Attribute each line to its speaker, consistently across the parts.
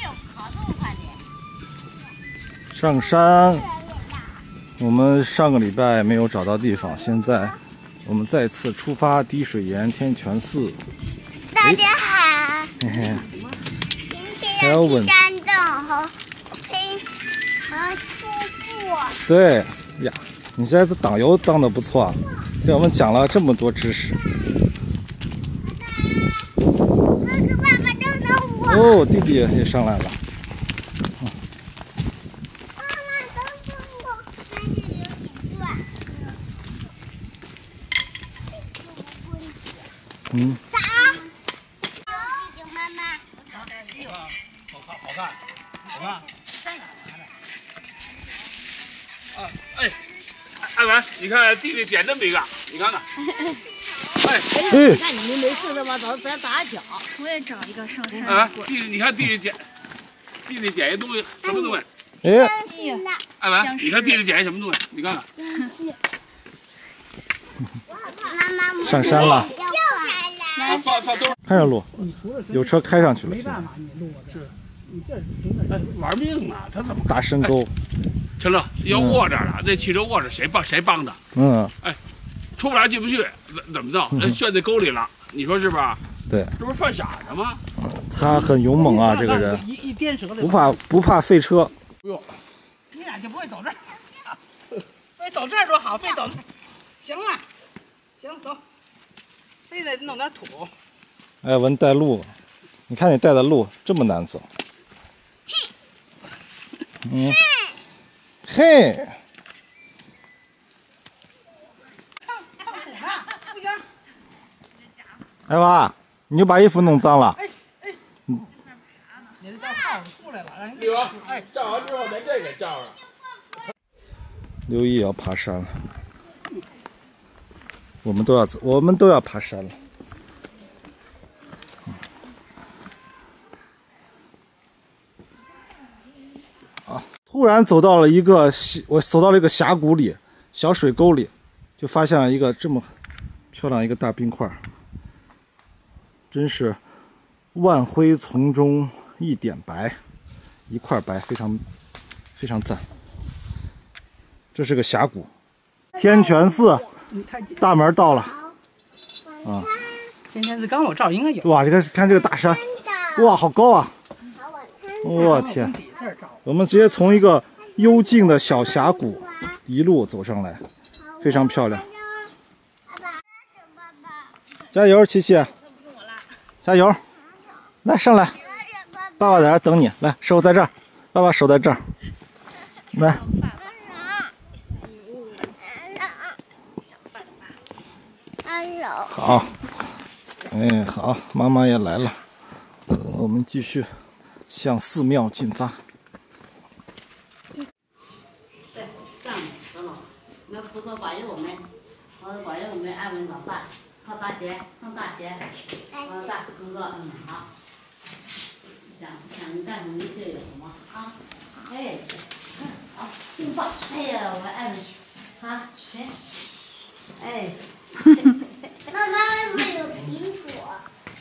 Speaker 1: 上山，我们上个礼拜没有找到地方，现在我们再次出发滴水岩天泉寺。
Speaker 2: 大家好，
Speaker 1: 嘿嘿，
Speaker 2: 今天要去山洞和瀑布。
Speaker 1: 对呀，你现在这导游当的不错，给我们讲了这么多知识。
Speaker 2: 哥哥、爸爸等等我。
Speaker 1: 哦，弟弟也上来了。嗯。
Speaker 2: 咋？弟弟妈妈。
Speaker 3: 好看，好看。啊，哎，艾文，你看弟弟捡这么一个，你看看。哎，
Speaker 4: 你看你们没事的吧？早咱打脚。
Speaker 5: 我也找一个上山。
Speaker 3: 艾文，弟弟，你看弟弟捡一东西，什么东西？
Speaker 1: 哎，
Speaker 3: 艾文，你看弟弟捡一什么东西？你看看。
Speaker 2: 妈妈
Speaker 1: 上山了。
Speaker 3: 啊，放兜。
Speaker 1: 看着路，有车开上去了。
Speaker 4: 没办法，你路是，你这
Speaker 3: 哎，玩命啊！他怎么
Speaker 1: 大深沟？
Speaker 3: 陈乐要卧这儿了，这汽车卧着谁帮的？
Speaker 1: 嗯，
Speaker 3: 哎，出不来进不去，怎么着？陷在沟里了，你说是不是？
Speaker 1: 对，
Speaker 3: 这不是犯傻呢吗？
Speaker 1: 他很勇猛啊，这个人
Speaker 4: 一颠折
Speaker 1: 不怕废车。
Speaker 3: 不用，
Speaker 4: 你俩就不会走这儿，非走这儿多好，非走这儿。行了，行走，非得弄点土。
Speaker 1: 艾文带路，你看你带的路这么难走。嗯，嘿，
Speaker 4: 不行。
Speaker 1: 艾娃，你又把衣服弄脏了。
Speaker 4: 你这到号出来了，让人
Speaker 3: 刘，哎，照完之后连这给照上。
Speaker 1: 刘毅也要爬山了，我们都要爬山了。突然走到了一个峡谷里，小水沟里，就发现了一个这么漂亮一个大冰块，真是万灰丛中一点白，一块白，非常非常赞。这是个峡谷，天泉寺大门到了啊！
Speaker 4: 天泉寺刚我照应该有。
Speaker 1: 哇，这个看这个大山，哇，好高啊！我天！我们直接从一个幽静的小峡谷一路走上来，非常漂亮。加油，琪琪！加油！来，上来，爸爸在这儿等你。来，手在这儿，爸爸手在这儿。来。好，哎，好，妈妈也来了。我们继续向寺庙进发。
Speaker 6: 那菩萨保佑我们，保佑我们安稳长大，上大学，大工作，好。想干什么就有什么啊，哎，好，真棒，哎呀，我安稳，好，哎，
Speaker 2: 妈妈为什么有苹果？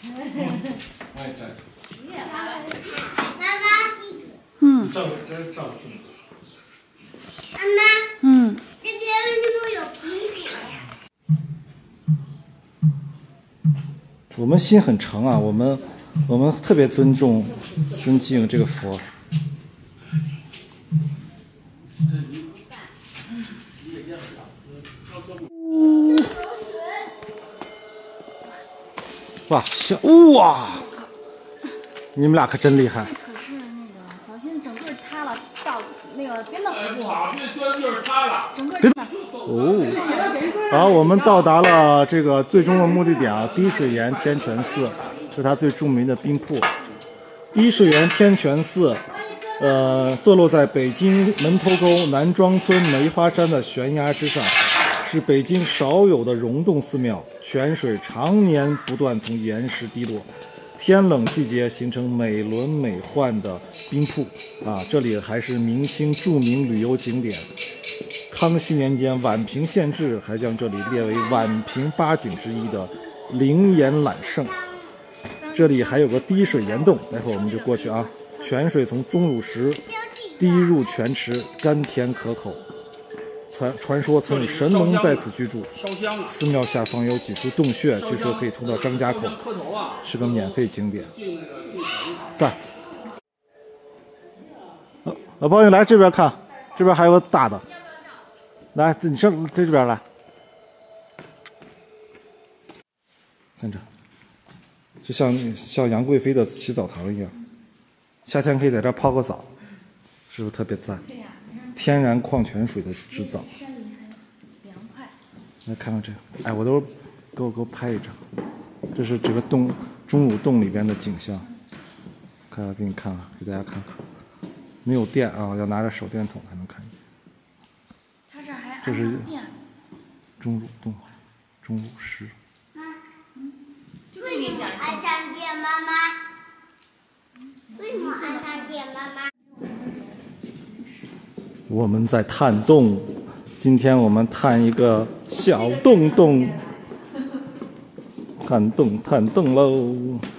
Speaker 2: 妈妈，
Speaker 1: 照真照。
Speaker 2: 妈妈，这边为什么有苹果？
Speaker 1: 我们心很诚啊，我们特别尊敬这个佛。哇，哇！你们俩可真厉害。
Speaker 5: 可是那个小心整个塌了，到那个别弄死我。
Speaker 3: 这砖就是塌了。
Speaker 5: 整个
Speaker 1: 哦，好，我们到达了这个最终的目的点啊，滴水岩天泉寺，这是它最著名的冰瀑。滴水岩天泉寺，坐落在北京门头沟南庄村梅花山的悬崖之上，是北京少有的溶洞寺庙，泉水常年不断从岩石滴落，天冷季节形成美轮美奂的冰瀑啊！这里还是明清著名旅游景点。康熙年间，宛平县志还将这里列为宛平8景之一的灵岩揽胜。这里还有个滴水岩洞，待会儿我们就过去啊。 泉水从钟乳石滴入泉池，甘甜可口。传说曾有神龙在此居住。寺庙下方有几处洞穴，据说可以通到张家口，是个免费景点。赞。老朋友来这边看，这边还有个大的，来，你上这边来，看着，就像杨贵妃的洗澡堂一样，夏天可以在这儿泡个澡，是不是特别赞？天然矿泉水的制造。
Speaker 5: 山里还凉快。
Speaker 1: 来看看这个，哎，我都给我拍一张，这是这个钟乳洞里边的景象。看，给你看看，给大家看看，没有电啊，要拿着手电筒才能看见。
Speaker 5: 它这还
Speaker 1: 这是
Speaker 5: 电。
Speaker 1: 钟乳洞，钟乳石。
Speaker 2: 为什么爱上见妈妈？为什么爱上见妈妈？
Speaker 1: 我们在探洞，今天我们探一个小洞洞，探洞喽。